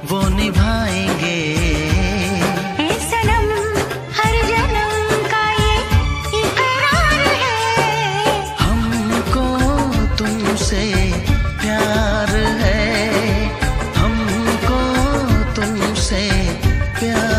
वो निभाएंगे। ए सनम हर जन्म का ये इकरार है, हमको तुमसे प्यार है, हमको तुमसे प्यार